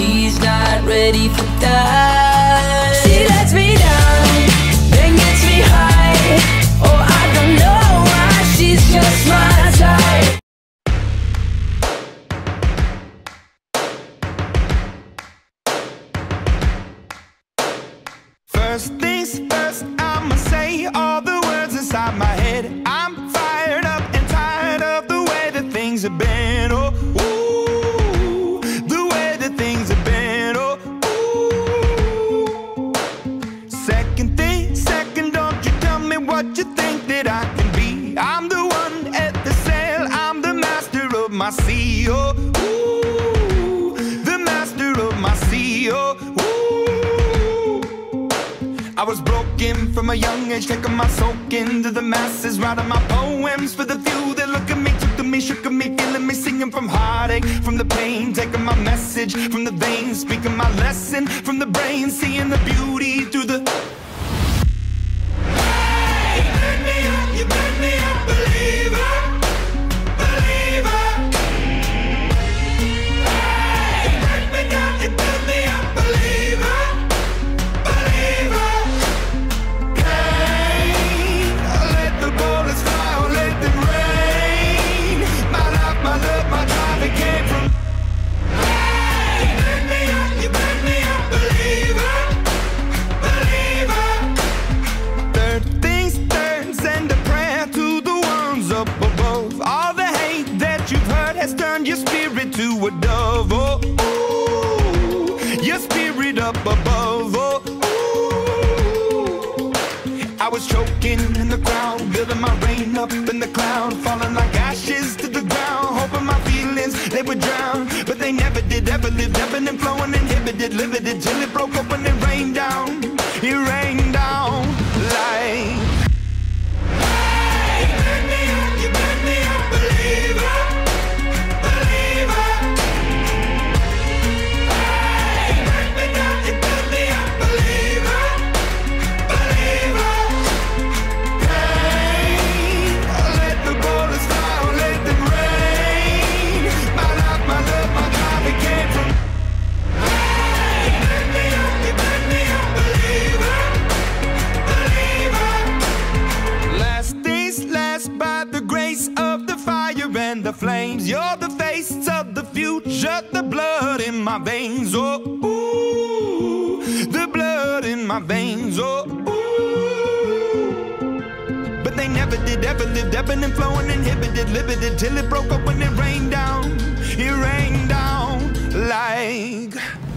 she's not ready for that. She lets me down, then gets me high. Oh, I don't know why, she's just my type. First things first, I'ma say all the words inside my head. I'm fired up and tired of the way that things have been. Oh, ooh, the way that things have been. Oh, ooh. Second thing, second, don't you tell me what you think that I can be. I'm the one at the sail, I'm the master of my sea. Oh, ooh, the master of my sea. Oh, ooh. I was broken from a young age, taking my soak into the masses, writing my poems for the few that look at me, took to me, shook at me, feeling me, singing from heartache, from the pain, taking my message from the veins, speaking my lesson from the brain, seeing the beauty through the... Hey, you burn me up, you burn me up, believer, believer. Hey, you burn me down, you burn me up, believer, believer. Has turned your spirit to a dove. Oh, ooh, your spirit up above. Oh, ooh. I was choking in the crowd, building my rain up in the cloud, falling like ashes to the ground, hoping my feelings they would drown, but they never did. Ever lived, ebbing and flowing, inhibited, limited, till it broke open and rained down. It rained down like... Hey, you burn me up, you burn me up, believer. The flames, you're the face of the future, the blood in my veins. Oh, ooh, the blood in my veins. Oh, ooh. But they never did, ever lived, ebbing and flowing, inhibited, limited, till it broke up when it rained down. It rained down like...